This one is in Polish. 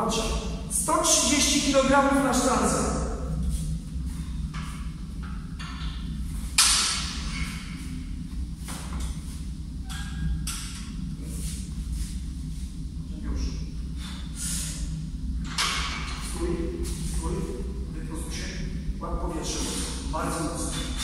Popatrzcie. 130 kg na sztance. Już. Stój. Wyprostuj się. Łap powietrze. Bardzo mocno.